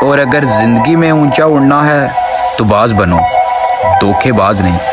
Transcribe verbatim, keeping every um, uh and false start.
और अगर ज़िंदगी में ऊंचा उड़ना है तो बाज बनो, धोखेबाज नहीं।